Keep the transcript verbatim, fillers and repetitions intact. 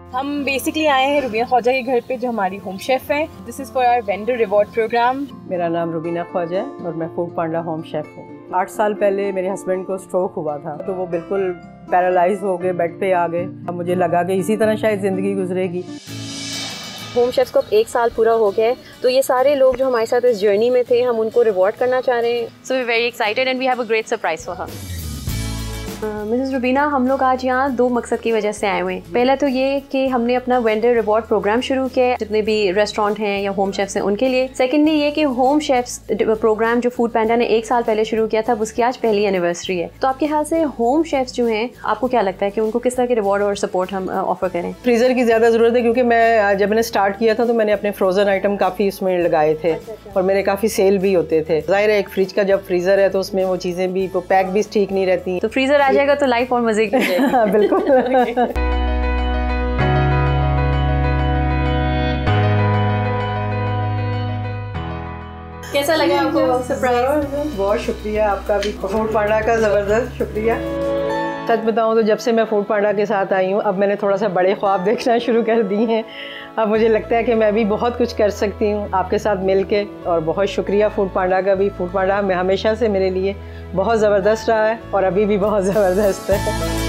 हम बेसिकली आए हैं रुबीना ख्वाजा के घर पे जो हमारी होम शेफ़ हैं। This is for our vendor reward program. मेरा नाम रुबीना ख्वाजा है और मैं फूड पांडा होम शेफ़ हूँ। आठ साल पहले मेरे हस्बैंड को स्ट्रोक हुआ था, तो वो बिल्कुल पैरालाइज हो गए, बेड पे आ गए। अब मुझे लगा कि इसी तरह शायद ज़िंदगी गुजरेगी। होम शेफ़्स को एक साल पूरा हो गया है, तो ये सारे लोग जो हमारे साथ इस जर्नी में थे, हम उनको रिवॉर्ड करना चाह रहे हैं। So we very excited and we have a great surprise for her. Mrs Rubina, हम लोग आज यहाँ दो मकसद की वजह से आए हुए हैं। पहला तो ये कि हमने अपना वेंडर रिवॉर्ड प्रोग्राम शुरू किया है, जितने भी रेस्टोरेंट हैं या होम शेफ्स हैं उनके लिए। सेकेंडली ये कि होम शेफ्स प्रोग्राम जो फूड पांडा ने एक साल पहले शुरू किया था, उसकी आज पहली एनिवर्सरी है। तो आपके ख्याल से होम शेफ्स जो हैं, आपको क्या लगता है कि उनको किस तरह के रिवॉर्ड और सपोर्ट हम ऑफर करें? फ्रीज़र की ज़्यादा ज़रूरत है, क्योंकि मैं जब मैंने स्टार्ट किया था तो मैंने अपने फ्रोज़न आइटम काफ़ी उसमें लगाए थे। अच्छा, अच्छा। और मेरे काफ़ी सेल भी होते थे। ज़ाहिर है एक फ्रिज का जब फ्रीज़र है तो उसमें वो चीज़ें भी, वो पैक भी ठीक नहीं रहती। तो फ्रीज़र आ जाएगा तो लाइफ और मजे की जाएगी। बिल्कुल। कैसा लगा आपको सरप्राइज? बहुत शुक्रिया आपका भी, फूड पांडा का ज़बरदस्त शुक्रिया। सच बताऊं तो जब से मैं फूड पांडा के साथ आई हूँ, अब मैंने थोड़ा सा बड़े ख्वाब देखना शुरू कर दिए हैं। अब मुझे लगता है कि मैं भी बहुत कुछ कर सकती हूँ आपके साथ मिल के। और बहुत शुक्रिया फूड पांडा का भी। फूड पांडा में हमेशा से मेरे लिए बहुत ज़बरदस्त रहा है और अभी भी बहुत ज़बरदस्त है।